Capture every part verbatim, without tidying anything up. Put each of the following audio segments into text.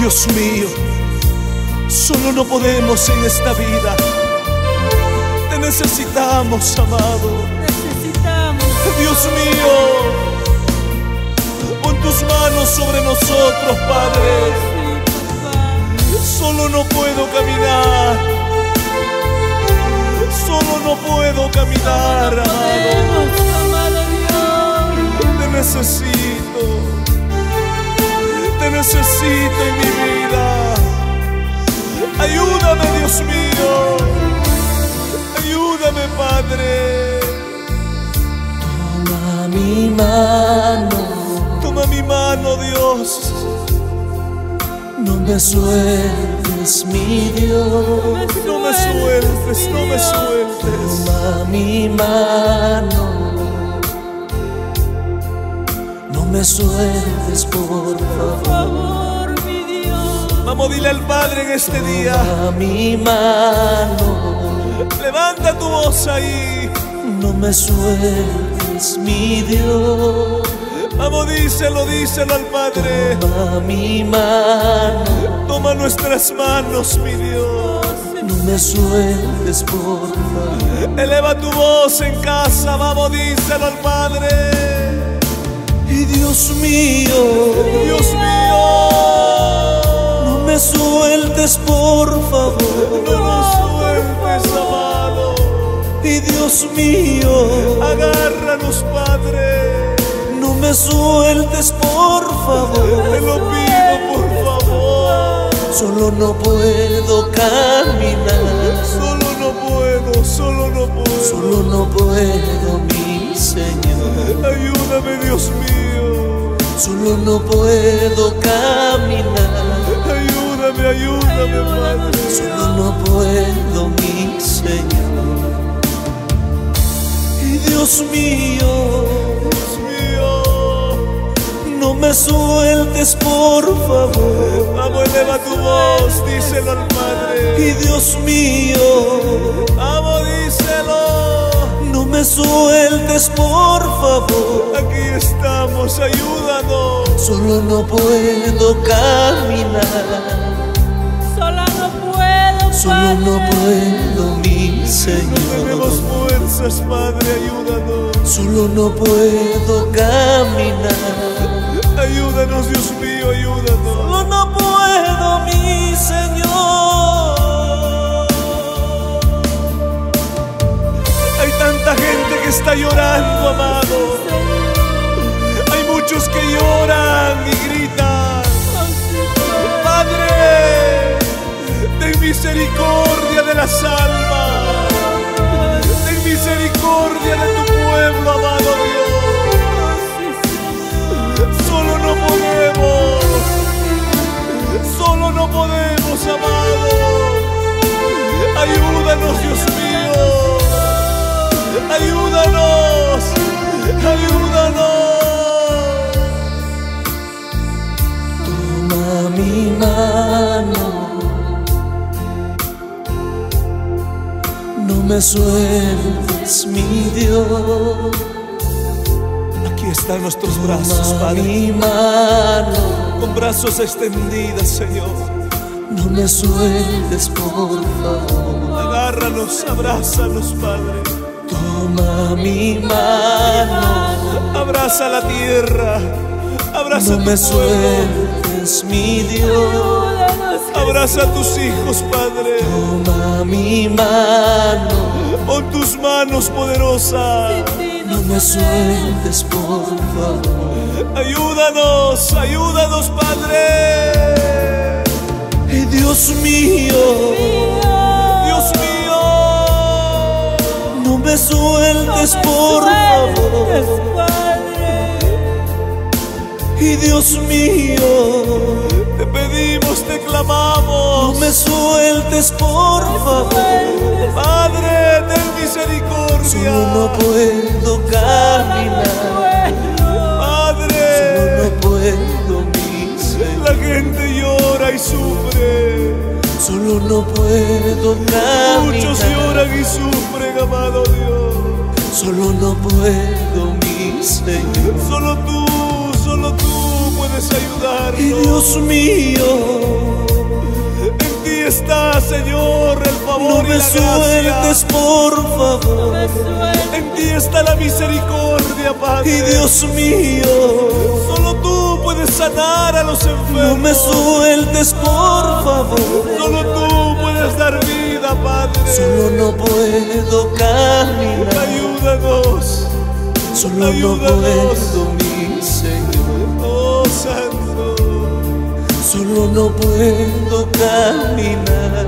Dios mío, solo no podemos en esta vida. Te necesitamos, amado. Necesitamos. Dios mío, pon tus manos sobre nosotros, Padre. Solo no puedo caminar. Solo no puedo caminar, amado. Te necesito. Te necesito en mi vida. Ayúdame, Dios mío. Ayúdame, Padre. Toma mi mano. Toma mi mano, Dios. No me sueltes, mi Dios. No me sueltes, no me sueltes. Toma mi mano. No me sueltes, por favor, mi Dios. Vamos, dile al Padre en este día. Toma mi mano. Levanta tu voz ahí. No me sueltes, mi Dios. Vamos, díselo, díselo al Padre. Toma mi mano. Toma nuestras manos, mi Dios. No me sueltes, por favor. Eleva tu voz en casa. Vamos, díselo al Padre. Y Dios mío, Dios mío, no me sueltes, por favor. no nos sueltes, amado. Y Dios mío, Agárranos, Padre. no me sueltes, por favor. Te lo pido, por favor. Solo no puedo caminar. Solo no puedo, solo no puedo. Solo no puedo, mi Señor. Ayúdame, Dios mío. Solo no puedo caminar. Ayúdame, ayúdame, Padre. Solo no puedo, mi Señor. Y Dios mío, Dios mío. no me sueltes, por favor. Vamos, eleva tu voz, díselo al Padre. Y Dios mío, Vamos, díselo. no me sueltes, por favor. Aquí estamos, ayúdanos. Solo no puedo caminar. Sola no puedo, Solo no Padre. puedo, mi No tenemos Señor. fuerzas, Padre, ayúdanos. Solo no puedo caminar. Ayúdanos, Dios mío, ayúdanos. Solo no puedo, mi Señor. Hay tanta gente que está llorando, amado. Hay muchos que lloran y gritan. Padre, ten misericordia de las almas. Ten misericordia de tu pueblo, amado Dios. Solo no podemos. Solo no podemos, amado. Ayúdanos, Dios mío. Ayúdanos. Ayúdanos. Toma mi mano. No me sueltes, mi Dios. Aquí están nuestros brazos, Toma Padre. mi mano. Con brazos extendidos, Señor. No me sueltes, por favor. Agárranos, abrázanos, Padre. Toma mi mano. Abraza la tierra. Abraza No tu me pueblo. sueltes, mi Dios. Abraza a tus hijos, Padre. Toma mi mano. Pon tus manos poderosas. No me sueltes, por favor. Ayúdanos, ayúdanos, Padre. Y Dios mío, Dios mío. no me sueltes, por favor. Y Dios mío, Te pedimos, te no clamamos. me sueltes, por favor. Padre, ten misericordia. Solo no puedo caminar. Padre, Solo no puedo, mi Señor. la gente llora y sufre. Solo no puedo Muchos caminar. lloran y sufren, amado Dios. Solo no puedo, mi Señor. Solo tú, solo tú puedes ayudarnos. Y Dios mío, en ti está, Señor, el no favor y me la sueltes, gracia. por favor. me sueltes. En ti está la misericordia, Padre. Y Dios mío, Solo tú puedes sanar a los enfermos. no me sueltes, por favor. Solo tú puedes dar vida, Padre. Solo no puedo caminar, Ayúdanos. solo no Ayúdanos. puedo, mi Señor. Oh, Santo. Solo no puedo caminar,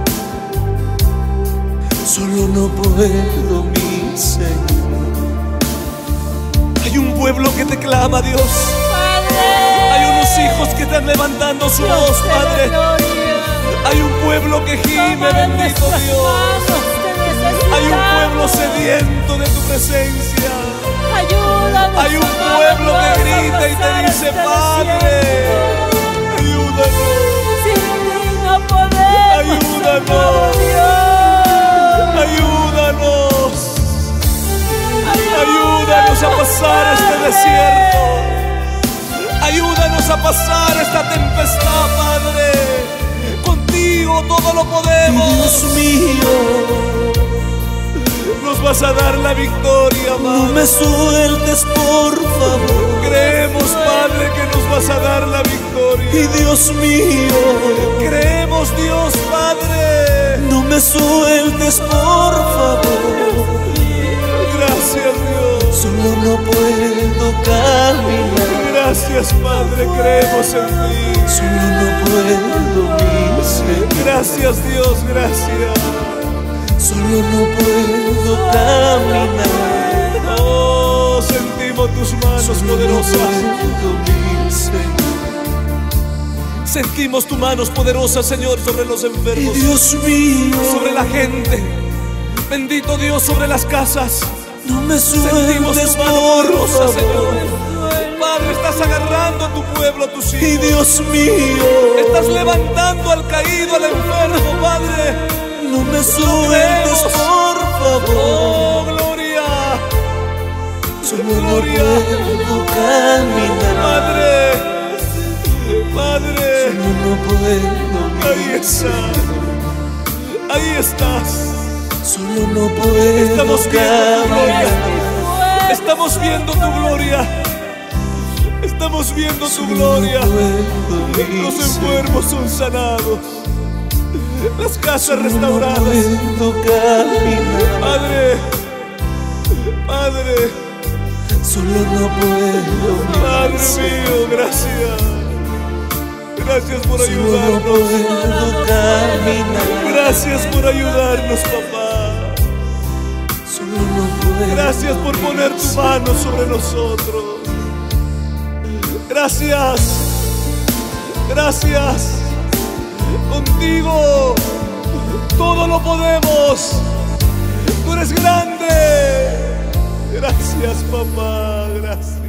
solo no puedo, mi Señor. Hay un pueblo que te clama, Dios. Padre, Hay unos hijos que están levantando su Dios voz, de la Padre. gloria. Hay un pueblo que gime, Toma de bendito nuestras Dios. manos, te necesitamos. Hay un pueblo sediento de tu presencia. Ayúdanos, Hay un amado pueblo que Dios, a grita y te pasar dice, este Padre, desierto. ayúdanos, Sin ti no podemos, Ayúdanos. amado Dios. ayúdanos, ayúdanos a pasar este desierto. Ayúdanos a pasar esta tempestad, Padre. Contigo todo lo Y podemos. Dios mío, Nos vas a dar la victoria, no Padre. me sueltes, por favor. Creemos, Padre, que nos vas a dar la victoria. Y Dios mío, Creemos, Dios, Padre. no me sueltes, por favor. Gracias, Dios. Solo no puedo caminar, Gracias, Padre. Creemos en ti. solo no puedo, mi Señor. Gracias, Dios. Gracias. Solo no puedo caminar, Oh, sentimos tus manos solo no poderosas. puedo, mi Señor. Sentimos tus manos poderosas, Señor, sobre los Y enfermos, Dios mío, sobre la gente. Bendito Dios, sobre las casas. no me Sentimos sueltes, tu mano por poderosa, favor. Señor. Padre, estás agarrando a tu pueblo, a tus Y hijos. Dios mío, Estás levantando al caído, al enfermo, Padre. no me sueltes, por favor. Oh, gloria. Solo no Gloria. puedo caminar, Padre, Padre, solo no puedo, ahí mi estás. Señor. Ahí estás. Solo no puedo Estamos viendo tu gloria. caminar, Estamos viendo tu gloria. Estamos viendo tu solo gloria. no puedo, mi Los Señor. enfermos son sanados. Las casas Solo restauradas. no puedo caminar, Padre, Padre, solo no puedo, mi Padre Señor. mío, gracias. Gracias por Solo no ayudarnos. puedo caminar, Gracias por ayudarnos, papá. solo no puedo. Gracias por poner tu mano sobre nosotros. Gracias. Gracias. Contigo todo lo podemos. Tú eres grande. Gracias, papá. Gracias.